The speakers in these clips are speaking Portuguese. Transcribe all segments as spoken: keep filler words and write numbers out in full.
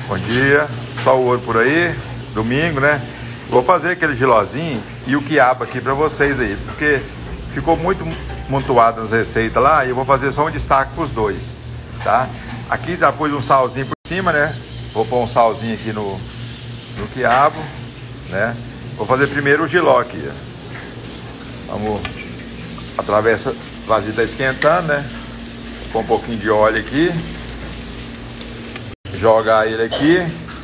Bom dia, só o ouro por aí, domingo, né? Vou fazer aquele gilozinho e o quiabo aqui pra vocês aí, porque ficou muito montuado nas receitas lá e eu vou fazer só um destaque pros dois, tá? Aqui depois um salzinho por cima, né? Vou pôr um salzinho aqui no, no quiabo, né? Vou fazer primeiro o giló aqui, ó. Vamos, atravessa, o vazio tá esquentando, né? Com um pouquinho de óleo aqui. Jogar ele aqui.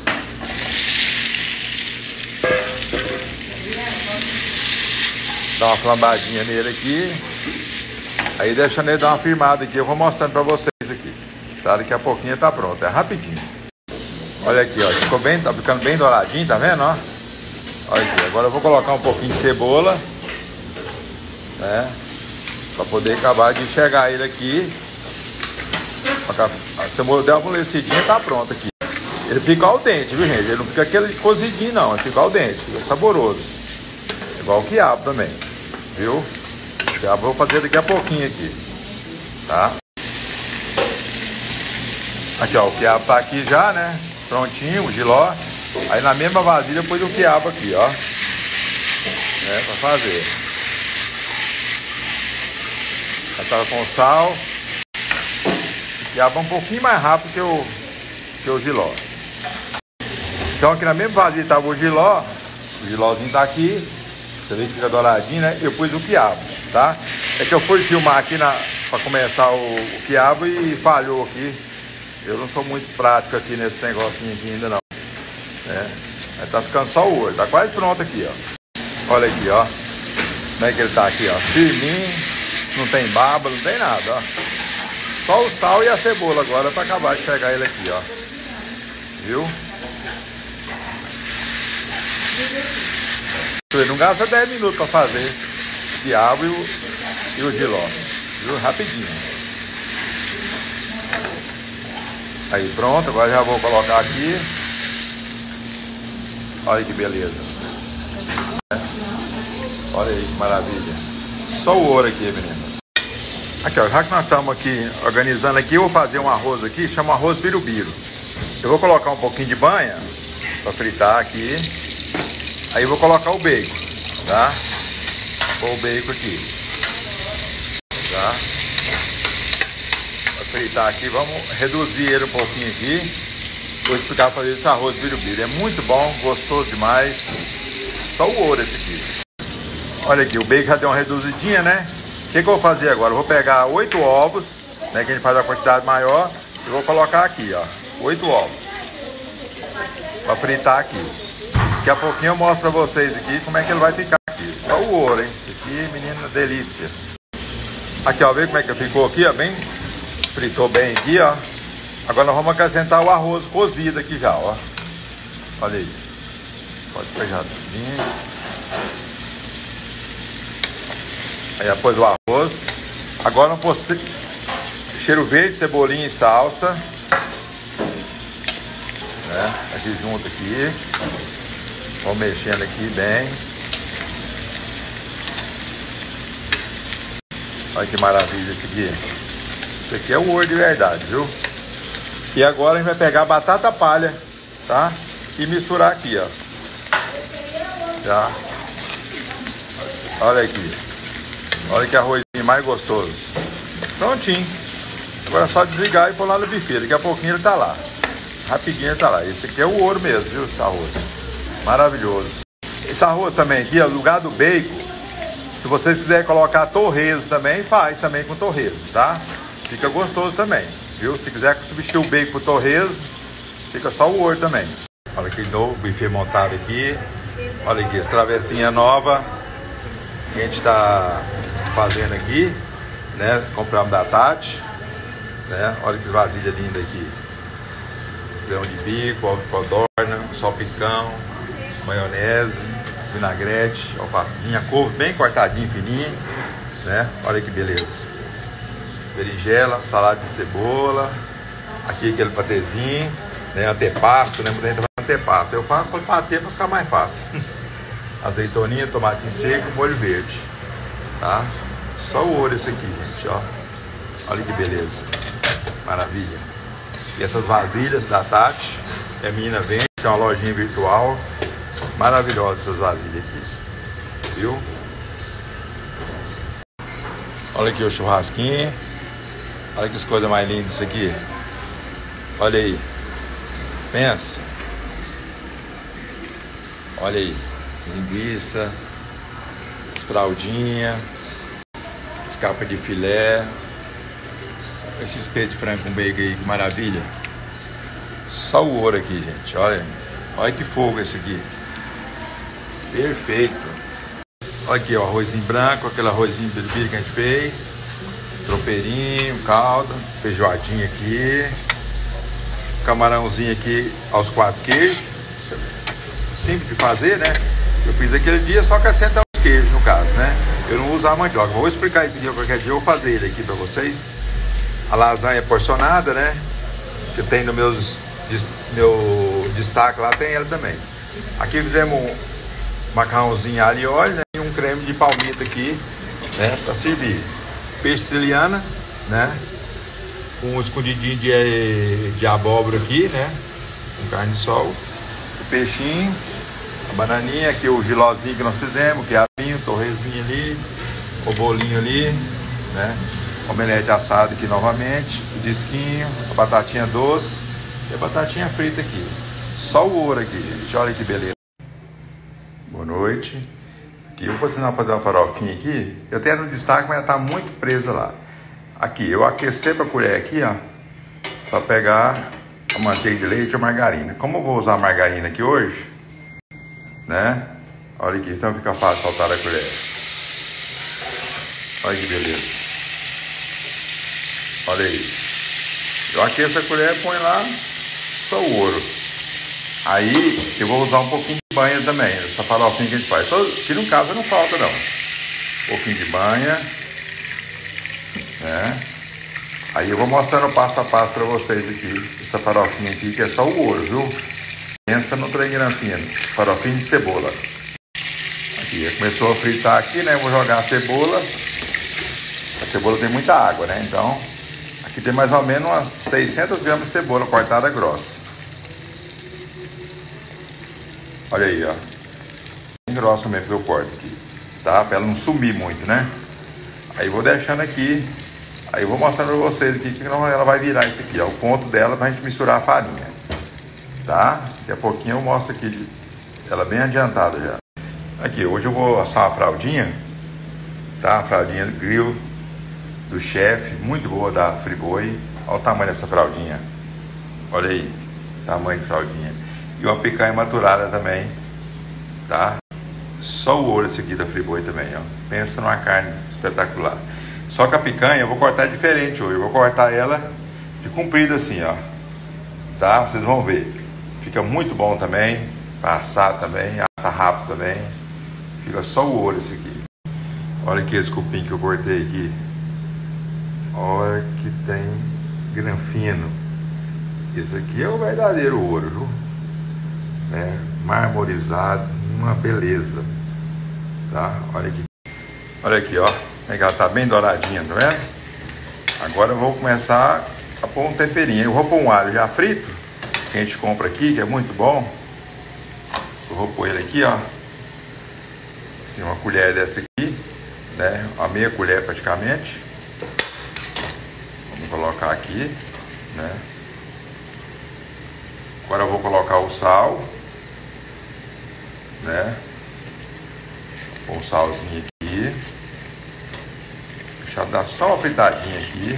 Dá uma flambadinha nele aqui. Aí deixando ele dar uma firmada aqui. Eu vou mostrando pra vocês aqui, tá? Daqui a pouquinho tá pronto. É rapidinho. Olha aqui, ó. Ficou bem, tá ficando bem douradinho, tá vendo, ó? Olha aqui. Agora eu vou colocar um pouquinho de cebola, né? Pra poder acabar de enxergar ele aqui. A cebola deu uma amolecidinha, tá pronto aqui. Ele fica al dente, viu, gente? Ele não fica aquele cozidinho, não. Ele fica al dente, fica saboroso. Igual o quiabo também, viu? O quiabo eu vou fazer daqui a pouquinho aqui, tá? Aqui, ó, o quiabo tá aqui já, né? Prontinho, o giló. Aí na mesma vasilha eu pus o quiabo aqui, ó. Né, pra fazer. Já tava com sal. O quiabo é um pouquinho mais rápido que o, que o giló. Então aqui na mesma vasilha estava o giló. O gilózinho tá aqui. Você vê que fica douradinho, né? Eu pus o quiabo, tá? É que eu fui filmar aqui na, pra começar o, o quiabo e falhou aqui. Eu não sou muito prático aqui nesse negocinho aqui ainda não. É. Mas tá ficando só o olho. Tá quase pronto aqui, ó. Olha aqui, ó. Como é que ele tá aqui, ó. Firminho. Não tem baba, não tem nada, ó. Só o sal e a cebola agora para acabar de pegar ele aqui, ó. Viu? Não gasta dez minutos para fazer o quiabo e o, e o giló. Viu? Rapidinho. Aí pronto, agora já vou colocar aqui. Olha que beleza. Olha aí que maravilha. Só o ouro aqui, menino. Aqui, ó, já que nós estamos aqui organizando aqui, eu vou fazer um arroz aqui, chama arroz birubiru. Eu vou colocar um pouquinho de banha para fritar aqui. Aí eu vou colocar o bacon, tá? Vou pôr o bacon aqui, tá? Para fritar aqui, vamos reduzir ele um pouquinho aqui. Vou explicar para fazer esse arroz birubiru. É muito bom, gostoso demais. Só o ouro esse aqui. Olha aqui, o bacon já deu uma reduzidinha, né? O que, que eu vou fazer agora? Eu vou pegar oito ovos, né? Que a gente faz a quantidade maior. E vou colocar aqui, ó. Oito ovos. Pra fritar aqui. Daqui a pouquinho eu mostro pra vocês aqui como é que ele vai ficar aqui. Só o ouro, hein? Isso aqui, menina, delícia. Aqui, ó. Vê como é que ficou aqui, ó. Bem... Fritou bem aqui, ó. Agora nós vamos acrescentar o arroz cozido aqui já, ó. Olha aí. Pode pegar tudinho. Aí depois o arroz. Agora vamos pôr cheiro verde, cebolinha e salsa. Né? Aqui junto aqui. Vamos mexendo aqui bem. Olha que maravilha esse aqui. Isso aqui é o ouro de verdade, viu? E agora a gente vai pegar a batata palha, tá? E misturar aqui, ó. Tá? Olha aqui. Olha que arrozinho mais gostoso. Prontinho. Agora é só desligar e pôr lá no buffet. Daqui a pouquinho ele tá lá. Rapidinho ele tá lá. Esse aqui é o ouro mesmo, viu? Esse arroz. Maravilhoso. Esse arroz também aqui, ó, no lugar do bacon, se vocês quiserem colocar torresmo também, faz também com torresmo, tá? Fica gostoso também, viu? Se quiser substituir o bacon por torresmo, fica só o ouro também. Olha que novo buffet montado aqui. Olha aqui, essa travessinha nova que a gente tá fazendo aqui, né? Compramos da Tati, né? Olha que vasilha linda aqui. Grão de bico, ovo de codorna, salpicão, maionese, vinagrete, alfacezinha, couve bem cortadinho, fininho, né? Olha que beleza. Berinjela, salada de cebola, aqui aquele patezinho, né? Antepasto, né? Muita gente vai antepasto. Eu faço para patê para ficar mais fácil. Azeitoninha, tomate seco, molho verde, tá? Só o ouro esse aqui, gente, ó. Olha que beleza. Maravilha. E essas vasilhas da Tati, E a menina vende, tem uma lojinha virtual. Maravilhosa essas vasilhas aqui. Viu? Olha aqui o churrasquinho. Olha que coisa mais linda isso aqui. Olha aí. Pensa. Olha aí. Linguiça. Fraldinha. Escapa de filé. Esse espeto de frango com bacon aí, que maravilha. Só o ouro aqui, gente. Olha. Olha que fogo esse aqui. Perfeito. Olha aqui, ó, arrozinho branco, aquele arrozinho biribiri que a gente fez. Tropeirinho, caldo, feijoadinha aqui. Camarãozinho aqui aos quatro queijos. Simples de fazer, né? Eu fiz aquele dia só acrescentar os queijos, no caso, né? Eu não uso a mandioca. Vou explicar isso aqui qualquer dia. Eu vou fazer ele aqui pra vocês. A lasanha porcionada, né? Que tem no meus, meu destaque lá, tem ela também. Aqui fizemos um macarrãozinho alho e óleo, né? E um creme de palmito aqui, né? Pra servir. Peixe siciliana, né? Com um escondidinho de, de abóbora aqui, né? Com carne de sol. O peixinho, a bananinha, aqui o gilozinho que nós fizemos, que é o torresminho ali, o bolinho ali, né? Omelete assado aqui novamente, o disquinho, a batatinha doce e a batatinha frita aqui. Só o ouro aqui, gente. Olha que beleza. Boa noite. Aqui eu vou ensinar a fazer uma farofinha aqui. Eu tenho no destaque, mas ela tá muito presa lá. Aqui, eu aqueci pra colher aqui, ó, pra pegar a manteiga de leite ou margarina. Como eu vou usar a margarina aqui hoje, né? Olha aqui, então fica fácil soltar a colher. Olha que beleza. Olha aí. Eu aqueço a colher e põe lá só o ouro. Aí eu vou usar um pouquinho de banha também. Essa farofinha que a gente faz. Aqui no caso não falta não. Um pouquinho de banha. Né? Aí eu vou mostrando passo a passo pra vocês aqui. Essa farofinha aqui que é só o ouro, viu? Pensa no trem fino. Farofinha de cebola. Aqui, começou a fritar aqui, né? Vou jogar a cebola. A cebola tem muita água, né? Então, aqui tem mais ou menos umas seiscentas gramas de cebola cortada grossa. Olha aí, ó. Bem grossa mesmo que eu corto aqui. Tá? Pra ela não sumir muito, né? Aí vou deixando aqui. Aí eu vou mostrando pra vocês aqui que ela vai virar isso aqui, ó. O ponto dela pra gente misturar a farinha. Tá? Daqui a pouquinho eu mostro aqui ela bem adiantada já. Aqui, hoje eu vou assar uma fraldinha. Tá? A fraldinha do grill do chefe, muito boa da Friboi. Olha o tamanho dessa fraldinha. Olha aí, tamanho de fraldinha. E uma picanha maturada também, tá? Só o ouro esse aqui da Friboi também, ó. Pensa numa carne espetacular. Só que a picanha eu vou cortar diferente hoje. Eu vou cortar ela de comprido assim, ó. Tá? Vocês vão ver. Fica muito bom também. Pra assar também, assa rápido também. Fica só o ouro esse aqui. Olha aqui esse cupim que eu cortei aqui. Olha que tem granfino. Esse aqui é o verdadeiro ouro, viu? É, marmorizado, uma beleza. Tá? Olha aqui. Olha aqui, ó. Ela tá bem douradinha, tá vendo? Agora eu vou começar a pôr um temperinho. Eu vou pôr um alho já frito, que a gente compra aqui, que é muito bom. Eu vou pôr ele aqui, ó. Assim, uma colher dessa aqui, né? Uma meia colher praticamente. Vamos colocar aqui, né? Agora eu vou colocar o sal, né? Vou pôr um salzinho aqui. Deixa eu dar só uma fritadinha aqui.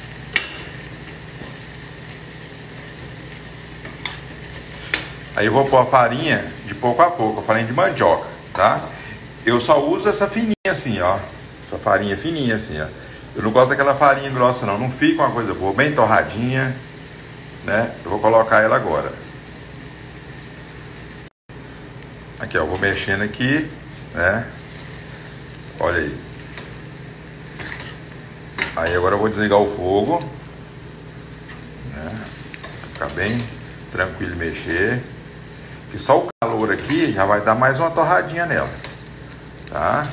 Aí eu vou pôr a farinha de pouco a pouco, a farinha de mandioca, tá? Eu só uso essa fininha assim, ó. Essa farinha fininha assim, ó. Eu não gosto daquela farinha grossa não, não fica uma coisa boa, bem torradinha, né? Eu vou colocar ela agora. Aqui, ó, eu vou mexendo aqui, né? Olha aí. Aí agora eu vou desligar o fogo, né? Ficar bem tranquilo mexer. Que só o calor aqui já vai dar mais uma torradinha nela, tá?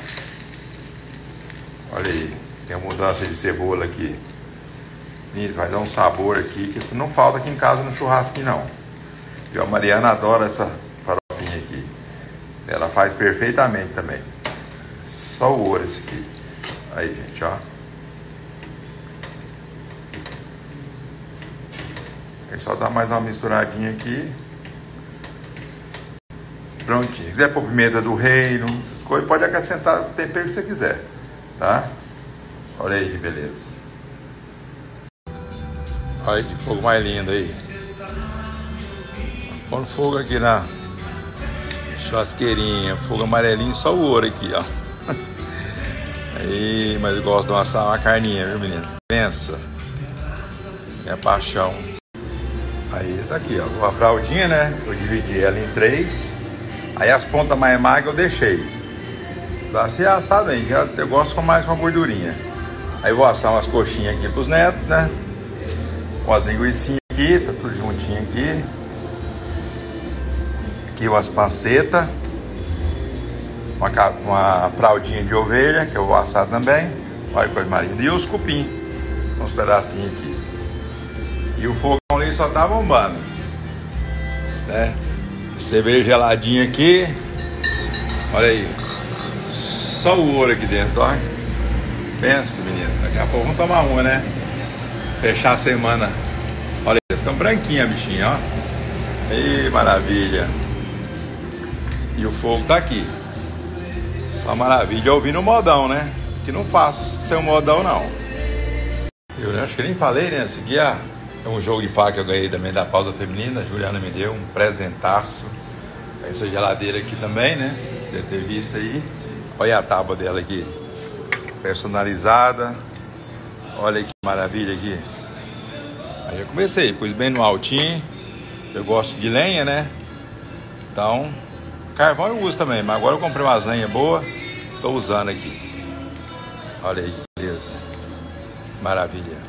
Olha aí, tem uma mudança de cebola aqui. E vai dar um sabor aqui que isso não falta aqui em casa no churrasco não. E a Mariana adora essa farofinha aqui. Ela faz perfeitamente também. Só o ouro esse aqui. Aí, gente, ó. Aí só dá mais uma misturadinha aqui. Prontinho. Se quiser pôr pimenta do reino, essas coisas, pode acrescentar o tempero que você quiser, tá? Olha aí que beleza. Olha que fogo mais lindo aí. Põe fogo aqui na churrasqueirinha. Fogo amarelinho, só o ouro aqui, ó. Aí, mas eu gosto de assar uma carninha, viu, menino? Pensa. Minha paixão. Aí, tá aqui, ó. A fraldinha, né? Eu dividi ela em três. Aí as pontas mais magras eu deixei. Pra se assar bem, eu gosto com mais uma gordurinha. Aí eu vou assar umas coxinhas aqui pros netos, né? Com as linguiçinhas aqui, tá tudo juntinho aqui. Aqui umas pancetas. Uma, uma fraldinha de ovelha, que eu vou assar também. Olha que coisa mais linda. E os cupim, uns pedacinhos aqui. E o fogão ali só tá bombando, né? Cerveja geladinha aqui. Olha aí. Só o ouro aqui dentro, ó. Pensa, menino. Daqui a pouco vamos tomar uma, né? Fechar a semana. Olha aí, fica branquinha a bichinha, ó. Ei, maravilha. E o fogo tá aqui. Só maravilha. Ouvindo o modão, né? Que não faço sem o modão, não. Eu acho que nem falei, né? Esse aqui é um jogo de faca que eu ganhei também da pausa feminina. A Juliana me deu um presentaço. Essa geladeira aqui também, né? Você deve ter visto aí. Olha a tábua dela aqui. Personalizada. Olha que maravilha aqui. Aí já comecei, pus bem no altinho. Eu gosto de lenha, né? Então, carvão eu uso também. Mas agora eu comprei umas lenhas boas. Tô usando aqui. Olha aí, que beleza. Maravilha.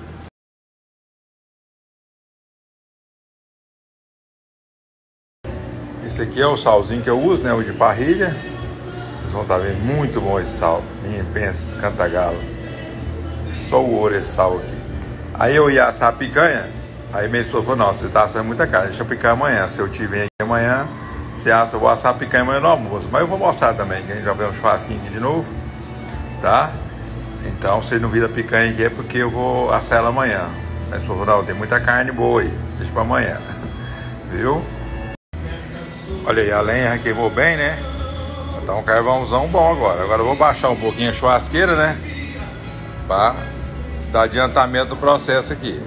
Esse aqui é o salzinho que eu uso, né? O de parrilha. Vocês vão estar vendo, muito bom esse sal. Minha pensa, esse cantagalo. Só o ouro esse sal aqui. Aí eu ia assar a picanha. Aí minha esposa falou, não, você tá assando muita carne, deixa eu picar amanhã. Se eu te venho aqui amanhã, você assa, eu vou assar a picanha amanhã no almoço. Mas eu vou mostrar também, que a gente vai ver um churrasquinho aqui de novo. Tá? Então, se não vira picanha aqui é porque eu vou assar ela amanhã. Mas falou, não, tem muita carne boa aí. Deixa pra amanhã. Viu? Olha aí, a lenha queimou bem, né? Tá um carvãozão bom agora. Agora eu vou baixar um pouquinho a churrasqueira, né? Pra dar adiantamento do processo aqui.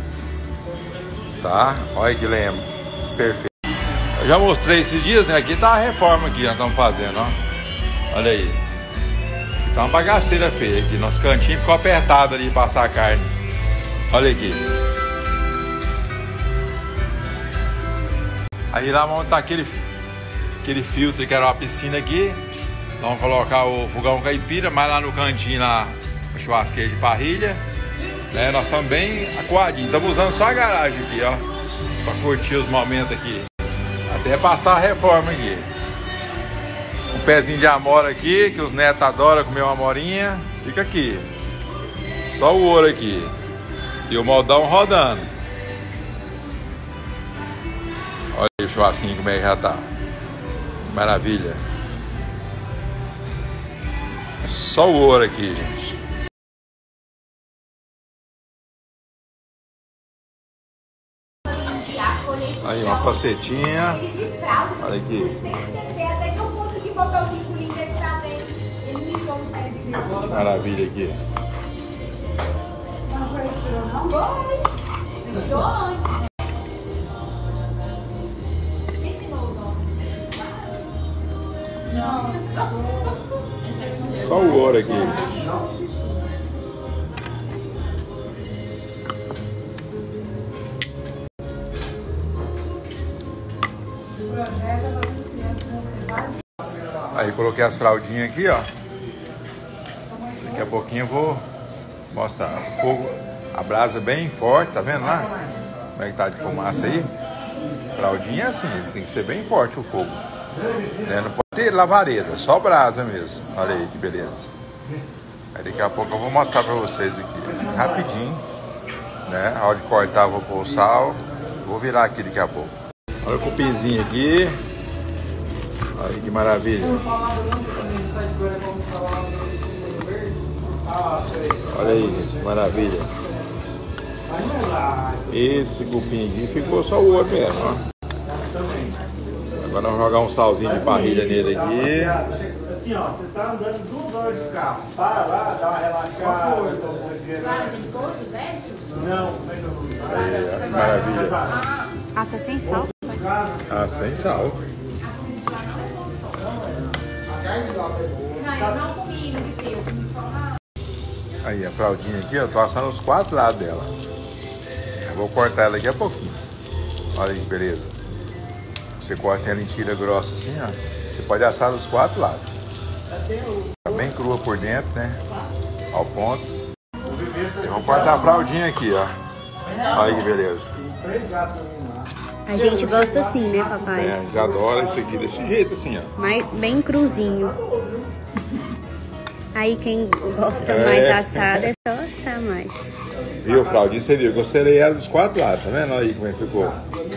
Tá? Olha que lenha perfeito. Eu já mostrei esses dias, né? Aqui tá a reforma aqui, nós estamos fazendo, ó. Olha aí. Tá uma bagaceira feia aqui. Nosso cantinho ficou apertado ali pra passar a carne. Olha aqui. Aí lá vamos montar aquele, aquele filtro que era uma piscina aqui. Vamos colocar o fogão caipira, mais lá no cantinho lá, o churrasqueiro de parrilha. Né? Nós estamos bem acuadinhos. Estamos usando só a garagem aqui, ó. Pra curtir os momentos aqui. Até passar a reforma aqui. Um pezinho de amora aqui, que os netos adoram comer uma amorinha. Fica aqui. Só o ouro aqui. E o moldão rodando. Olha aí o churrasquinho como é que já tá. Maravilha. Só o ouro aqui, gente. Aí uma pacetinha. Olha aqui. Maravilha aqui. Só o ouro aqui. Aí coloquei as fraldinhas aqui, ó. Daqui a pouquinho eu vou mostrar o fogo, a brasa bem forte, tá vendo lá? Como é que tá de fumaça aí? Fraldinha é assim, tem que ser bem forte o fogo. Né? Não pode ter lavareda, só brasa mesmo. Olha aí que beleza. Aí daqui a pouco eu vou mostrar pra vocês aqui, rapidinho. Né? A hora de cortar eu vou pôr o sal. Vou virar aqui daqui a pouco. Olha o cupinzinho aqui. Olha que maravilha. Olha aí, gente, que maravilha. Esse cupim aqui ficou só o ouro mesmo, ó. Agora vamos jogar um salzinho de parrilha nele aqui. Assim, ó, você tá andando duas horas de carro. Para lá, dá uma relaxada. Não, Aí, que maravilha. Assa sem sal. Ah, sem sal. Não, eu não comi no buffet, eu comi só na... Aí, a fraldinha aqui, ó, tô assando os quatro lados dela. Eu vou cortar ela daqui a pouquinho. Olha aí, beleza. Você corta ela em tira grossa assim, ó. Você pode assar dos quatro lados. Tá bem crua por dentro, né? Ao ponto. Eu vou cortar a fraldinha aqui, ó. Olha que beleza. A gente gosta assim, né, papai? É, já adora isso aqui desse jeito, assim, ó. Mais, bem cruzinho. Aí quem gosta É. mais assado é só assar mais. Viu, fraldinha? Você viu? Eu serei ela dos quatro lados, tá vendo? Olha aí como é que ficou.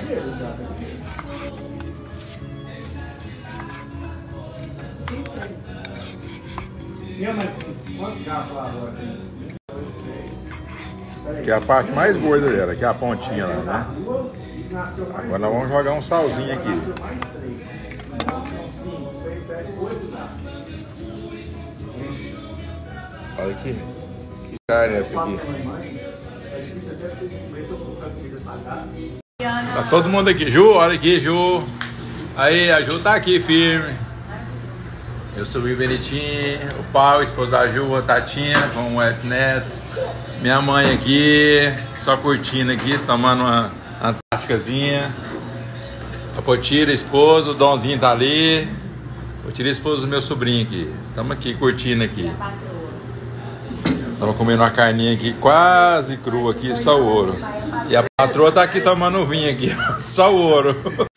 Essa aqui é a parte mais gorda dela, que é a pontinha lá, né? Agora nós vamos jogar um salzinho aqui. Olha aqui. Que carne é essa aqui? Tá todo mundo aqui. Ju, olha aqui, Ju. Aí, a Ju tá aqui firme. Eu subi o Benitinho, o Pau, esposo da Ju, a Tatinha, com o Web Neto. Minha mãe aqui, só curtindo aqui, tomando uma antárticazinha. A Potira, esposo, o Donzinho tá ali. Potira, esposo do meu sobrinho aqui. Tamo aqui, curtindo aqui. Tava comendo uma carninha aqui, quase crua aqui, só o ouro. E a patroa tá aqui tomando vinho aqui, só o ouro.